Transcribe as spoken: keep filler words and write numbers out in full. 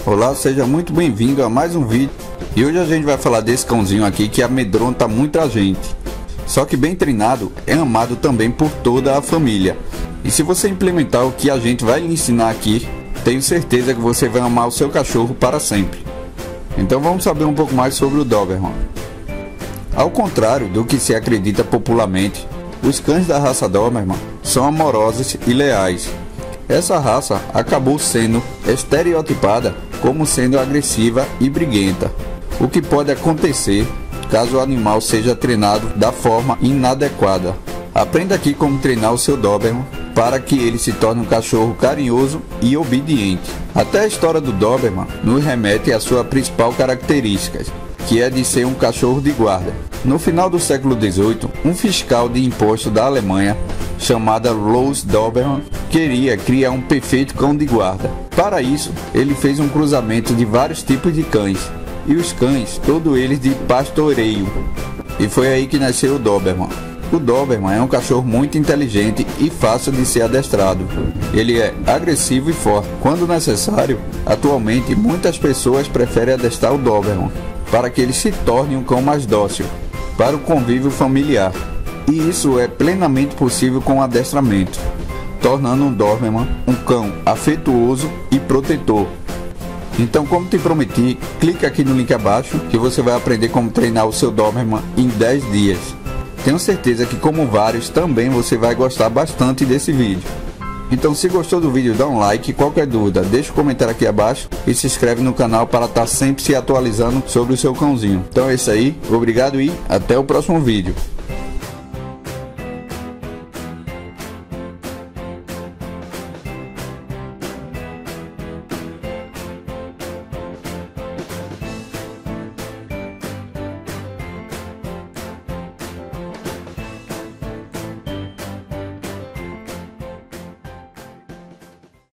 Olá, seja muito bem-vindo a mais um vídeo. E hoje a gente vai falar desse cãozinho aqui que amedronta muita gente. Só que bem treinado, é amado também por toda a família. E se você implementar o que a gente vai lhe ensinar aqui, tenho certeza que você vai amar o seu cachorro para sempre. Então vamos saber um pouco mais sobre o Doberman. Ao contrário do que se acredita popularmente, os cães da raça Doberman são amorosos e leais. Essa raça acabou sendo estereotipada como sendo agressiva e briguenta, o que pode acontecer caso o animal seja treinado da forma inadequada. Aprenda aqui como treinar o seu Doberman para que ele se torne um cachorro carinhoso e obediente. Até a história do Doberman nos remete à sua principal característica, que é de ser um cachorro de guarda. No final do século dezoito, um fiscal de imposto da Alemanha, chamado Louis Doberman, queria criar um perfeito cão de guarda. Para isso, ele fez um cruzamento de vários tipos de cães, e os cães, todos eles de pastoreio. E foi aí que nasceu o Doberman. O Doberman é um cachorro muito inteligente e fácil de ser adestrado. Ele é agressivo e forte. Quando necessário, atualmente muitas pessoas preferem adestrar o Doberman para que ele se torne um cão mais dócil para o convívio familiar. E isso é plenamente possível com o adestramento, tornando um Doberman um cão afetuoso e protetor. Então, como te prometi, clica aqui no link abaixo que você vai aprender como treinar o seu Doberman em dez dias. Tenho certeza que, como vários, também você vai gostar bastante desse vídeo. Então, se gostou do vídeo, dá um like. Qualquer dúvida, deixa um comentário aqui abaixo e se inscreve no canal para estar sempre se atualizando sobre o seu cãozinho. Então é isso aí, obrigado e até o próximo vídeo.